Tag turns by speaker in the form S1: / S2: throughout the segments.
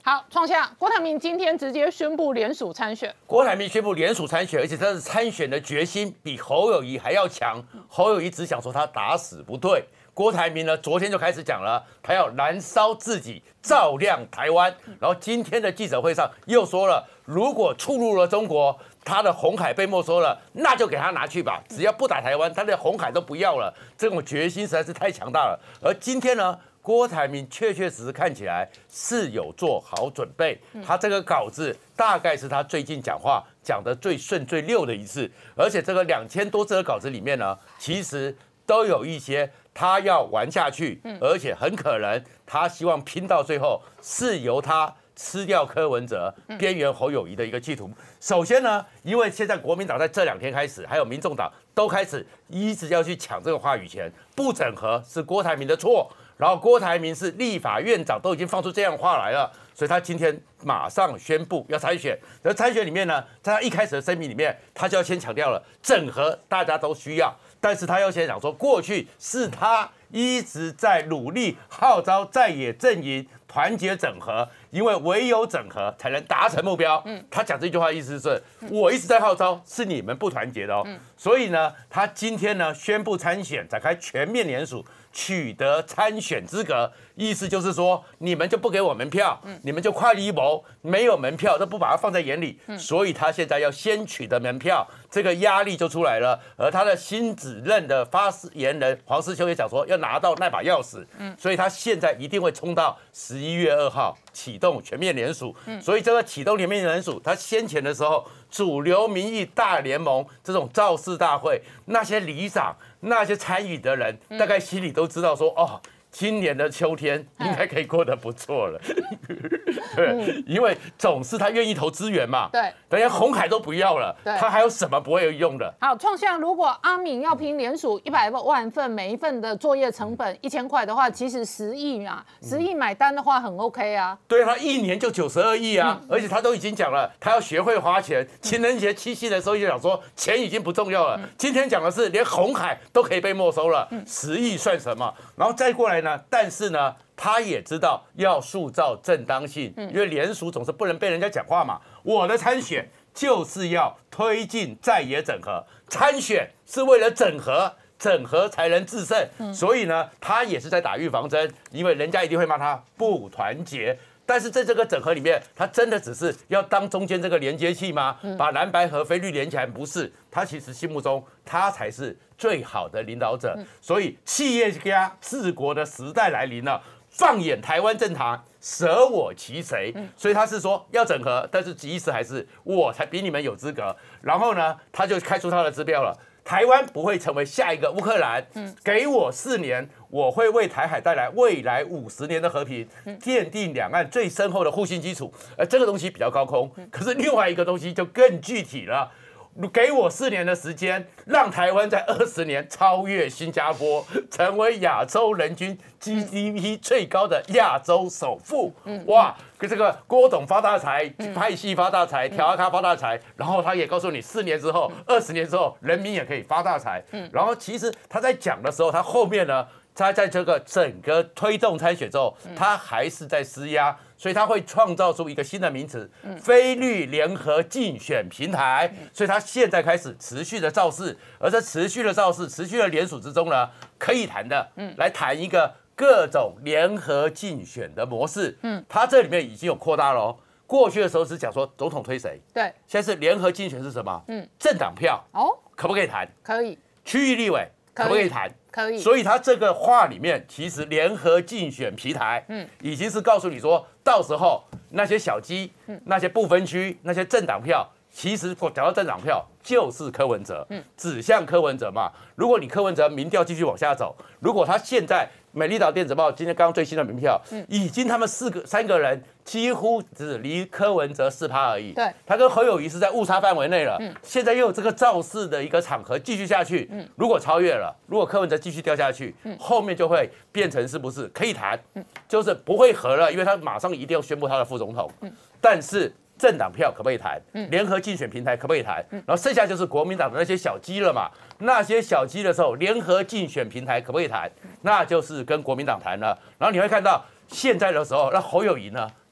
S1: 好，创下郭台铭今天直接宣布联署参选。
S2: 郭台铭宣布联署参选，而且他的参选的决心比侯友宜还要强。侯友宜只想说他打死不退，郭台铭呢昨天就开始讲了，他要燃烧自己，照亮台湾。然后今天的记者会上又说了，如果触入了中国，他的红海被没收了，那就给他拿去吧，只要不打台湾，他的红海都不要了。这种决心实在是太强大了。而今天呢？郭台铭确实看起来是有做好准备，他这个稿子大概是他最近讲话讲得最顺最溜的一次，而且这个2000多字的稿子里面呢，其实都有一些他要玩下去，而且很可能他希望拼到最后是由他吃掉柯文哲、边缘侯友宜的一个企图。首先呢，因为现在国民党在这2天开始，还有民众党都开始一直要去抢这个话语权，不整合是郭台铭的错。然后郭台铭是立法院长，都已经放出这样的话来了，所以他今天马上宣布要参选。而参选里面呢，在他一开始的声明里面，他就要先强调了整合大家都需要，但是他要先讲说，过去是他一直在努力号召在野阵营团结整合，因为唯有整合才能达成目标。他讲这句话的意思是，我一直在号召，是你们不团结的哦。所以呢，他今天呢宣布参选，展开全面联署，取得参选资格，意思就是说，你们就不给我门票，你们就快离谋，没有门票都不把它放在眼里，所以他现在要先取得门票，这个压力就出来了。而他的新指认的发言人黄士修也讲说，要拿到那把钥匙，所以他现在一定会冲到11月2号启动全面联署。所以这个启动全面联署，他先前的时候，主流民意大联盟这种造势大会，那些里长、那些参与的人，大概心里都知道说，哦，今年的秋天应该可以过得不错了。对，因为总是他愿意投资源嘛。
S1: 对，
S2: 等下红海都不要了，他还有什么不会用的？
S1: 好，创下如果阿敏要拼联署100万份，每一份的作业成本1000块的话，其实10亿嘛，10亿买单的话很 OK 啊。
S2: 对，他1年就92亿啊，而且他都已经讲了，他要学会花钱。情人节、七夕的时候就讲说，钱已经不重要了。今天讲的是连红海都可以被没收了，10亿算什么？然后再过来呢，但是呢，他也知道要塑造正当性，因为联署总是不能被人家讲话嘛。我的参选就是要推进在野整合，参选是为了整合，整合才能制胜。所以呢，他也是在打预防针，因为人家一定会骂他不团结。但是在这个整合里面，他真的只是要当中间这个连接器吗？把蓝白合非绿连起来？不是，他其实心目中他才是最好的领导者。所以企业家治国的时代来临了，放眼台湾政坛，舍我其谁？所以他是说要整合，但是意思还是我才比你们有资格。然后呢，他就开出他的支标了。台湾不会成为下一个乌克兰，给我4年，我会为台海带来未来50年的和平，奠定两岸最深厚的互信基础。这个东西比较高空，可是另外一个东西就更具体了。给我4年的时间，让台湾在20年超越新加坡，成为亚洲人均 GDP 最高的亚洲首富。哇！跟这个郭董发大财，派系发大财，调阿卡发大财，然后他也告诉你4年之后、20年之后，人民也可以发大财。然后其实他在讲的时候，他后面呢，他在这个整个推动参选之后，他还是在施压。所以他会创造出一个新的名词，非绿联合竞选平台。所以他现在开始持续的造势，而这持续的造势、持续的联署之中呢，可以谈的，来谈一个各种联合竞选的模式。他这里面已经有扩大了哦。过去的时候是讲说总统推谁，
S1: 对，
S2: 现在是联合竞选是什么？政党票哦，可不可以谈？
S1: 可以。
S2: 区域立委可不可以谈？
S1: 可以。
S2: 所以他这个话里面，其实联合竞选平台，已经是告诉你说，到时候那些小鸡、那些不分区、那些政党票，其实讲到政党票就是柯文哲，指向柯文哲嘛。如果你柯文哲民调继续往下走，如果他现在美丽岛电子报今天刚最新的民调，已经他们3个人几乎只离柯文哲4%而已。
S1: 对，
S2: 他跟侯友宜是在误差范围内了。现在又有这个造势的一个场合继续下去，如果超越了，如果柯文哲继续掉下去，后面就会变成是不是可以谈，就是不会合了，因为他马上一定要宣布他的副总统。但是政党票可不可以谈？联合竞选平台可不可以谈？然后剩下就是国民党的那些小鸡了嘛。那些小鸡的时候，联合竞选平台可不可以谈？那就是跟国民党谈了。然后你会看到现在的时候，那侯友宜呢，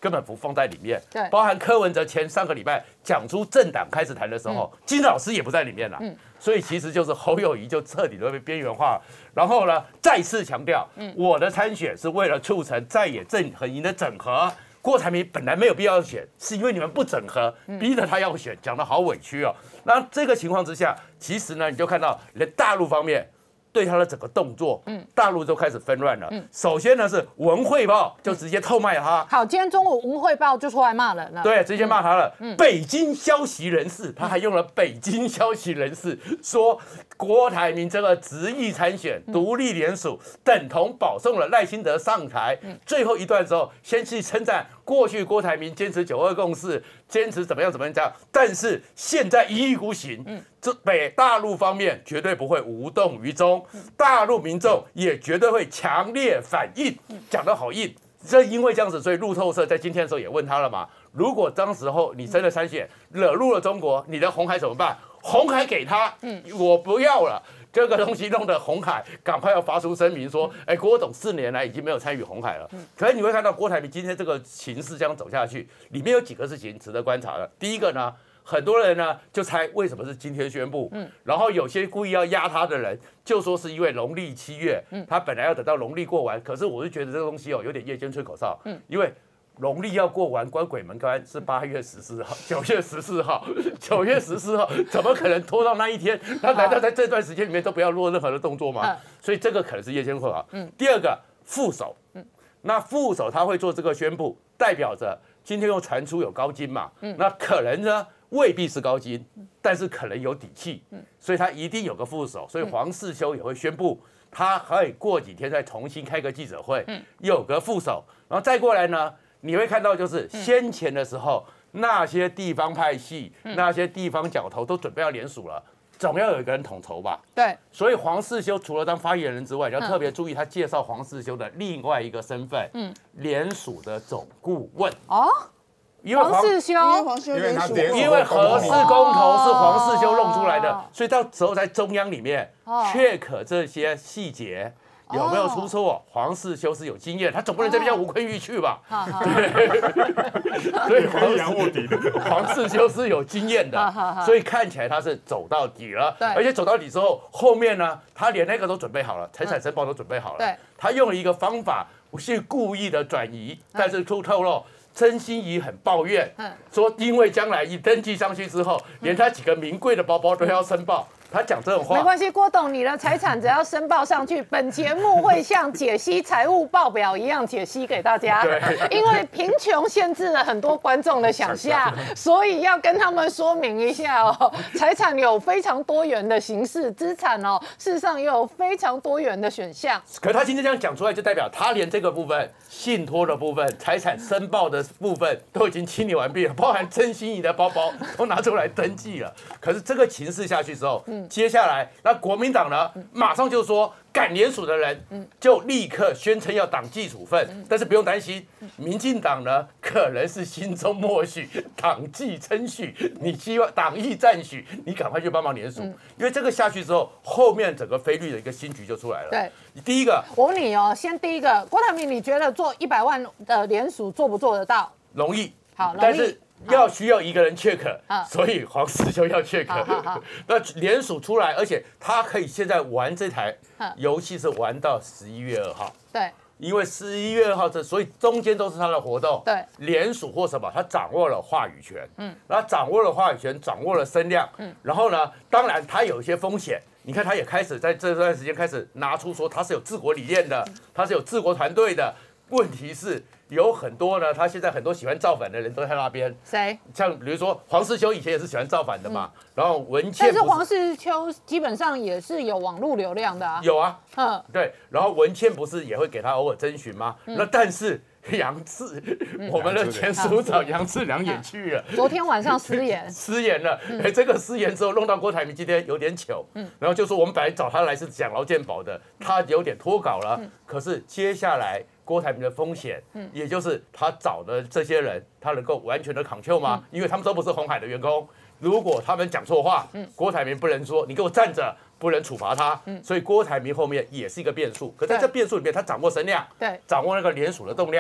S2: 根本不放在里面。
S1: 对，
S2: 包含柯文哲上个礼拜讲出政党开始谈的时候，金老师也不在里面了。所以其实就是侯友宜就彻底的被边缘化。然后呢，再次强调，我的参选是为了促成在野阵营的整合。郭台铭本来没有必要选，是因为你们不整合，逼着他要选，讲得好委屈哦。那这个情况之下，其实呢，你就看到连大陆方面对他的整个动作，大陆就开始纷乱了。首先呢是文汇报就直接透卖他。
S1: 好，今天中午文汇报就出来骂人了。
S2: 对，直接骂他了。北京消息人士，他还用了北京消息人士说郭台铭这个执意参选、独立联署，等同保送了赖清德上台。最后一段之后，先去称赞过去郭台铭坚持9·2共识，坚持怎么样这样，但是现在一意孤行。这北大陆方面绝对不会无动于衷，大陆民众也绝对会强烈反应，讲得好硬。因为这样子，所以路透社在今天的时候也问他了嘛，如果当时候你真的参选，惹怒了中国，你的红海怎么办？红海给他，我不要了。这个东西弄得红海赶快要发出声明说，郭董4年来已经没有参与红海了。可是你会看到郭台铭今天这个形势这样走下去，里面有几个事情值得观察的。第一个呢，很多人呢就猜为什么是今天宣布，然后有些故意要压他的人就说是因为农历7月，他本来要等到农历过完，可是我就觉得这个东西有点夜间吹口哨，因为农历要过完关鬼门关是8月14号、9月14号、9月14号，怎么可能拖到那一天？那难道在这段时间里面都不要做任何的动作吗？所以这个可能是夜间吹口哨。第二个副手，那副手他会做这个宣布，代表着今天又传出有高金嘛，那可能呢未必是高金，但是可能有底气，所以他一定有个副手，所以黄世修也会宣布，他可以过几天再重新开个记者会，有个副手，然后再过来呢，你会看到就是先前的时候，那些地方派系、那些地方角头都准备要联署了。总要有一个人统筹吧，
S1: 对，
S2: 所以黄世修除了当发言人之外，你要特别注意他介绍黄世修的另外一个身份，联署的总顾问哦，因为
S1: 黄世修，
S2: 因为核四公投是黄世修弄出来的，所以到时候在中央里面check这些细节。有没有出错？黄世修是有经验，他总不能这边叫吴坤玉去吧？对，所以黄世修是有经验的，所以看起来他是走到底了。而且走到底之后，后面呢，他连那个都准备好了，财产申报都准备好了。他用了一个方法，不是故意的转移，但是透露。曾心怡很抱怨，说因为将来一登记上去之后，连他几个名贵的包包都要申报。他讲这种话
S1: 没关系，郭董，你的财产只要申报上去，本节目会像解析财务报表一样解析给大家。因为贫穷限制了很多观众的想象，所以要跟他们说明一下哦，财产有非常多元的形式，资产哦，事实上也有非常多元的选项。
S2: 可是他今天这样讲出来，就代表他连这个部分、信托的部分、财产申报的部分都已经清理完毕了，包含曾心怡的包包都拿出来登记了。可是这个情势下去之后，接下来那国民党呢，马上就说敢联署的人，就立刻宣称要党纪处分。但是不用担心，民进党呢可能是心中默许，党纪称许，你希望党意赞许，你赶快去帮忙联署，因为这个下去之后，后面整个菲律的一个新局就出来了。
S1: 对，
S2: 第一个，
S1: 我问你哦，先第一个，郭台铭，你觉得做100万的联署做不做得到？
S2: 容易，
S1: 好，
S2: 但是。需要一个人 check， 所以黄世修要 check。那联署出来，而且他可以现在玩这台游戏是玩到11月2号。
S1: 对，
S2: 因为11月2号所以中间都是他的活动。
S1: 对，
S2: 联署或什么，他掌握了话语权。然后掌握了话语权，掌握了声量。然后呢，当然他有一些风险。你看，他也开始在这段时间开始拿出说他是有治国理念的，他是有治国团队的。问题是有很多呢，他现在很多喜欢造反的人都在那边。
S1: 谁？
S2: 像比如说黄世修以前也是喜欢造反的嘛，然后文茜。
S1: 但是黄世修基本上也是有网络流量的啊。
S2: 有啊，对，然后文茜不是也会给他偶尔征询吗？那但是杨志，我们的前署长杨志良也去了，
S1: 昨天晚上失言，
S2: 失言了。这个失言之后弄到郭台铭今天有点糗，然后就说我们本来找他来是讲劳健保的，他有点脱稿了。可是接下来。郭台铭的风险，也就是他找的这些人，他能够完全的control吗？因为他们都不是鸿海的员工，如果他们讲错话，郭台铭不能说你给我站着，不能处罚他。所以郭台铭后面也是一个变数。可在这变数里面，他掌握声量，
S1: 对，
S2: 掌握那个联署的动量，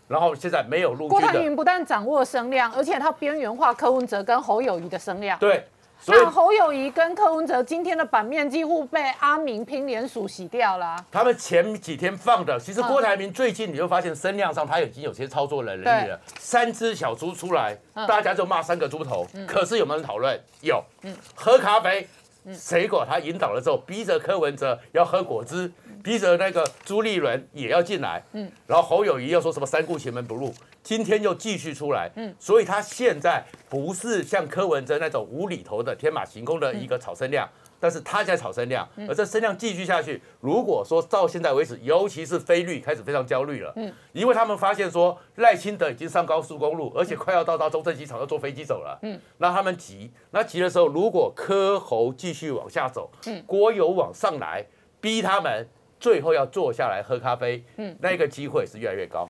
S2: 然后现在没有陆
S1: 郭台
S2: 军的。
S1: 铭不但掌握声量，而且他边缘化柯文哲跟侯友宜的声量。
S2: 对，所以
S1: 那侯友宜跟柯文哲今天的版面几乎被阿明拼联署洗掉了
S2: 他们前几天放的，其实郭台铭最近你会发现声量上他已经有些操作能力了。3只小猪出来，大家就骂3个猪头。可是有没有人讨论？有。喝咖啡，结果他引导了之后，逼着柯文哲要喝果汁，逼着那个朱立伦也要进来。然后侯友宜又说什么三顾前门不入，今天又继续出来。所以他现在不是像柯文哲那种无厘头的天马行空的一个炒声量。但是他在炒声量，而这声量继续下去，如果说到现在为止，尤其是非绿开始非常焦虑了，因为他们发现说赖清德已经上高速公路，而且快要到中正机场要坐飞机走了，那他们急，那急的时候，如果柯侯继续往下走，郭友往上来，逼他们最后要坐下来喝咖啡，那个机会是越来越高。